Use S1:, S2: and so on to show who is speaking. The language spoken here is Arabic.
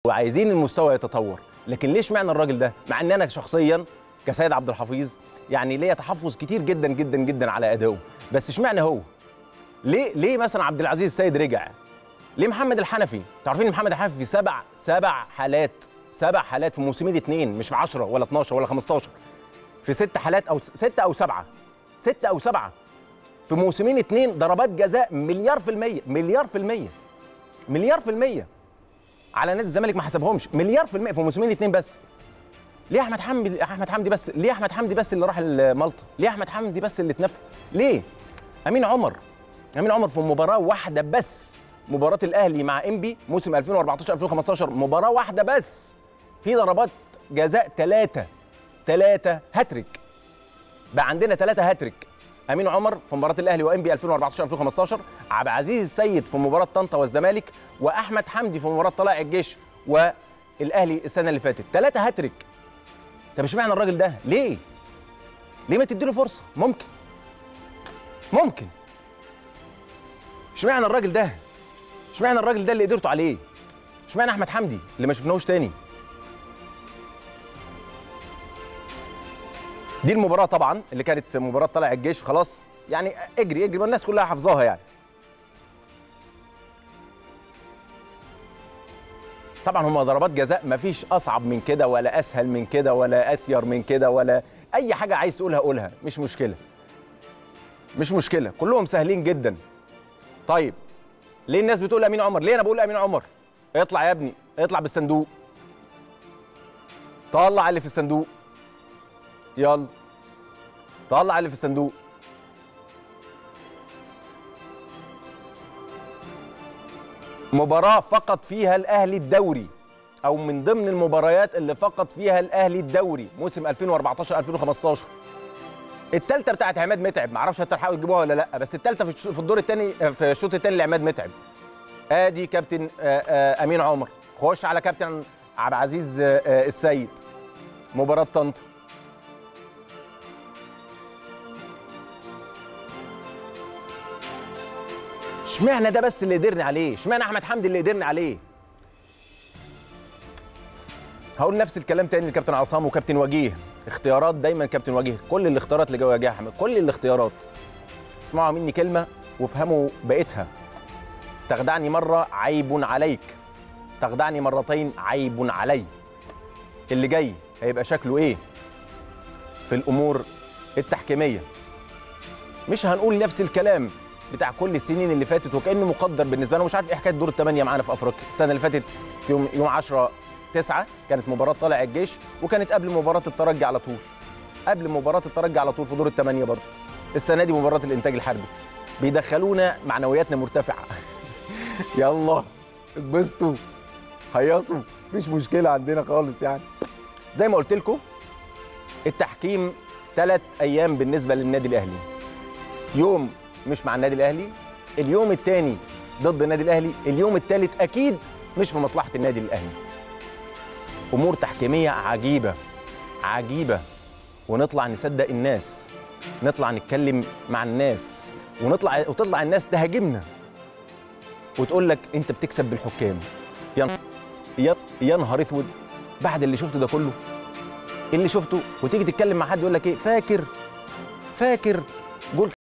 S1: وعايزين المستوى يتطور، لكن ليش معنى الراجل ده؟ مع ان انا شخصيا كسيد عبد الحفيظ يعني ليا تحفظ كتير جدا جدا جدا على ادائه، بس اشمعنى هو؟ ليه مثلا عبد العزيز السيد رجع؟ ليه محمد الحنفي؟ تعرفين محمد الحنفي في سبع حالات في موسمين اتنين، مش في 10 ولا 12 ولا 15، في 6 حالات او 6 او 7 في موسمين اتنين ضربات جزاء مليار في المية على نادي الزمالك، ما حسبهمش مليار في المية في موسمين اتنين بس. ليه احمد حمدي بس؟ ليه احمد حمدي بس اللي راح مالطا؟ ليه احمد حمدي بس اللي اتنفى؟ ليه؟ امين عمر في مباراه واحده بس، مباراه الاهلي مع انبي موسم 2014 2015، مباراه واحده بس في ضربات جزاء 3 هاتريك. بقى عندنا 3 هاتريك، امين عمر في مباراه الاهلي وانبي 2014 2015، عبد العزيز السيد في مباراه طنطا والزمالك، واحمد حمدي في مباراه طلائع الجيش والاهلي السنه اللي فاتت، 3 هاتريك. طب اشمعنى الراجل ده؟ ليه ما تديله فرصه؟ ممكن اشمعنى الراجل ده؟ اشمعنى الراجل ده اللي قدرتوا عليه؟ اشمعنى احمد حمدي اللي ما شفناهوش تاني؟ دي المباراه طبعا اللي كانت مباراه طلائع الجيش، خلاص يعني اجري والناس كلها حافظاها يعني. طبعا هم ضربات جزاء مفيش اصعب من كده ولا اسهل من كده ولا اسير من كده، ولا اي حاجه عايز تقولها قولها، مش مشكله، كلهم سهلين جدا. طيب ليه الناس بتقول امين عمر؟ ليه انا بقول امين عمر؟ اطلع يا ابني، اطلع بالصندوق، طلع اللي في الصندوق، يلا طلع اللي في الصندوق. مباراة فقد فيها الأهلي الدوري، أو من ضمن المباريات اللي فقد فيها الأهلي الدوري موسم 2014 2015. الثالثة بتاعت عماد متعب، معرفش هتلحقوا تجيبوها ولا لأ، بس الثالثة في الدور الثاني، في الشوط الثاني لعماد متعب. آدي كابتن أمين عمر، خش على كابتن عبد العزيز السيد، مباراة طنطا. اشمعنى ده بس اللي قدرنا عليه؟ اشمعنى احمد حمدي اللي قدرنا عليه؟ هقول نفس الكلام تاني لكابتن عصام وكابتن وجيه، اختيارات دايما كابتن وجيه، كل الاختيارات اللي جوه وجيه احمد، كل الاختيارات اسمعوا مني كلمه وافهموا بقيتها. تخدعني مره عيب عليك، تخدعني مرتين عيب علي. اللي جاي هيبقى شكله ايه في الامور التحكيميه؟ مش هنقول نفس الكلام بتاع كل السنين اللي فاتت وكانه مقدر بالنسبه لنا. مش عارف ايه حكايه دور الثمانيه معانا في افريقيا السنه اللي فاتت، يوم 10/9 كانت مباراه طالع الجيش، وكانت قبل مباراه الترجي على طول، في دور الثمانيه برضه. السنه دي مباراه الانتاج الحربي، بيدخلونا معنوياتنا مرتفعه. يلا اتبسطوا هيصوا، مفيش مشكله عندنا خالص يعني. زي ما قلت لكم التحكيم 3 أيام بالنسبه للنادي الاهلي، يوم مش مع النادي الاهلي، اليوم الثاني ضد النادي الاهلي، اليوم الثالث اكيد مش في مصلحه النادي الاهلي. امور تحكيميه عجيبه، ونطلع نصدق الناس، نطلع نتكلم مع الناس، وتطلع الناس تهاجمنا وتقول لك انت بتكسب بالحكام. يا نهار اسود، بعد اللي شفته ده كله، اللي شفته، وتيجي تتكلم مع حد يقول لك ايه، فاكر جول